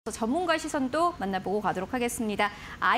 전문가 시선도 만나보고 가도록 하겠습니다.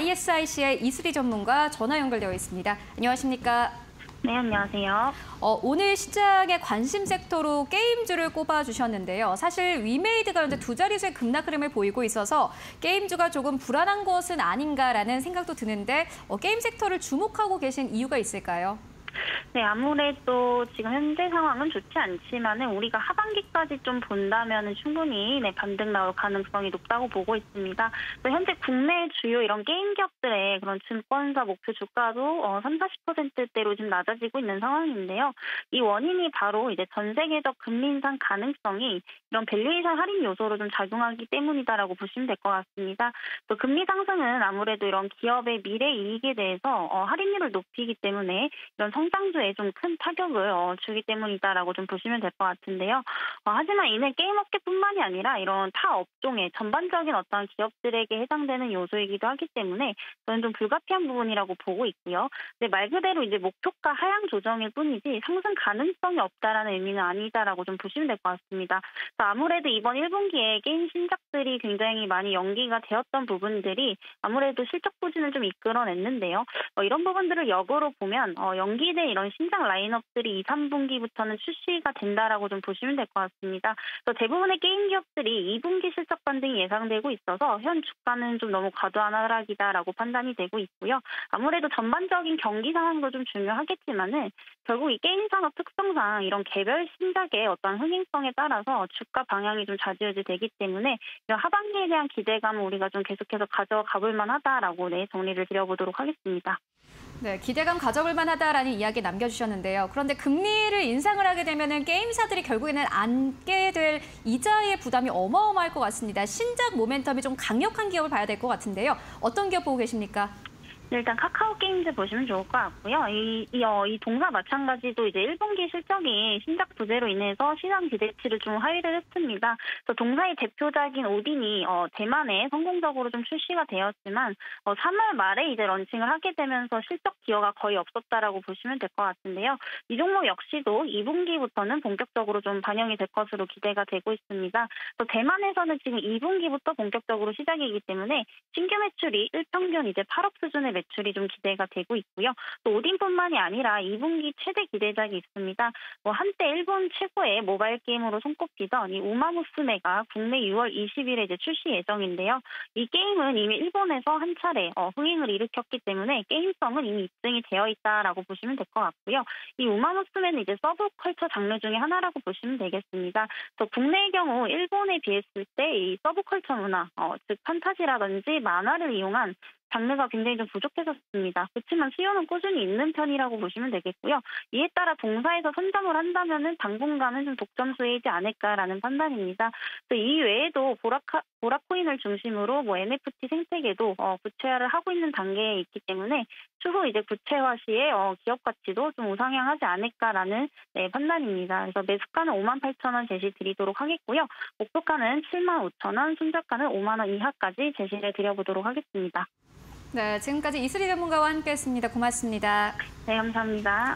ISIC의 이수리 전문가 전화 연결되어 있습니다. 안녕하십니까? 네, 안녕하세요. 오늘 시장의 관심 섹터로 게임주를 꼽아주셨는데요. 사실 위메이드가 현재 두 자릿수의 급락 흐름을 보이고 있어서 게임주가 조금 불안한 것은 아닌가라는 생각도 드는데 게임 sek터를 주목하고 계신 이유가 있을까요? 네, 아무래도 지금 현재 상황은 좋지 않지만은 우리가 하반기까지 좀 본다면은 충분히 반등 나올 가능성이 높다고 보고 있습니다. 현재 국내 주요 이런 게임 기업들의 그런 증권사 목표 주가도 30~40%대로 지금 낮아지고 있는 상황인데요. 이 원인이 바로 이제 전 세계적 금리 인상 가능성이 이런 밸류에이션 할인 요소로 좀 작용하기 때문이다라고 보시면 될 것 같습니다. 또 금리 상승은 아무래도 이런 기업의 미래 이익에 대해서 할인율을 높이기 때문에 이런 성장주에 좀 큰 타격을 주기 때문이다라고 좀 보시면 될 것 같은데요. 하지만 이는 게임 업계뿐만이 아니라 이런 타 업종의 전반적인 어떤 기업들에게 해당되는 요소이기도 하기 때문에 저는 좀 불가피한 부분이라고 보고 있고요. 근데 말 그대로 이제 목표가 하향 조정일 뿐이지 상승 가능성이 없다라는 의미는 아니다라고 좀 보시면 될 것 같습니다. 아무래도 이번 1분기에 게임 신작들이 굉장히 많이 연기가 되었던 부분들이 아무래도 실적 부진을 좀 이끌어냈는데요. 이런 부분들을 역으로 보면 연기된 이런 신작 라인업들이 2, 3분기부터는 출시가 된다라고 좀 보시면 될 것 같습니다. 대부분의 게임 기업들이 2분기 실적 반등이 예상되고 있어서 현 주가는 좀 너무 과도한 하락이다라고 판단이 되고 있고요. 아무래도 전반적인 경기 상황도 좀 중요하겠지만은 결국 이 게임 산업 특성상 이런 개별 신작의 어떤 흥행성에 따라서 주가 방향이 좀 좌지우지되기 때문에 이런 하반기에 대한 기대감을 우리가 좀 계속해서 가져가 볼 만하다라고 정리를 드려보도록 하겠습니다. 네, 기대감 가져볼 만하다라는 이야기 남겨주셨는데요. 그런데 금리를 인상을 하게 되면 게임사들이 결국에는 안게 될 이자의 부담이 어마어마할 것 같습니다. 신작 모멘텀이 좀 강력한 기업을 봐야 될 것 같은데요. 어떤 기업 보고 계십니까? 네, 일단 카카오 게임즈 보시면 좋을 것 같고요. 이 동사 마찬가지도 이제 1분기 실적이 신작 부재로 인해서 시장 기대치를 좀 하회를 했습니다. 그래서 동사의 대표작인 오딘이 대만에 성공적으로 좀 출시가 되었지만 3월 말에 이제 런칭을 하게 되면서 실적 기여가 거의 없었다라고 보시면 될 것 같은데요. 이 종목 역시도 2분기부터는 본격적으로 좀 반영이 될 것으로 기대가 되고 있습니다. 대만에서는 지금 2분기부터 본격적으로 시작이기 때문에 신규 매출이 일평균 이제 8억 수준의 매출이 좀 기대가 되고 있고요. 또 오딘뿐만이 아니라 2분기 최대 기대작이 있습니다. 한때 일본 최고의 모바일 게임으로 손꼽히던 이 우마무스메가 국내 6월 20일에 이제 출시 예정인데요. 이 게임은 이미 일본에서 한 차례 흥행을 일으켰기 때문에 게임성은 이미 입증이 되어 있다라고 보시면 될 것 같고요. 이 우마무스메는 이제 서브컬처 장르 중에 하나라고 보시면 되겠습니다. 국내의 경우 일본에 비했을 때 이 서브컬처 문화, 즉 판타지라든지 만화를 이용한 장르가 굉장히 좀 부족했었습니다. 그렇지만 수요는 꾸준히 있는 편이라고 보시면 되겠고요. 이에 따라 동사에서 선점을 한다면은 당분간은 좀 독점수이지 않을까라는 판단입니다. 이 외에도 보라코인을 중심으로 NFT 생태계도 구체화를 하고 있는 단계에 있기 때문에 추후 이제 구체화 시에 기업 가치도 좀 우상향하지 않을까라는 판단입니다. 그래서 매수가는 58,000원 제시 드리도록 하겠고요. 목표가는 75,000원, 손절가는 5만 원 이하까지 제시를 드려보도록 하겠습니다. 네, 지금까지 이수리 전문가와 함께했습니다. 고맙습니다. 네, 감사합니다.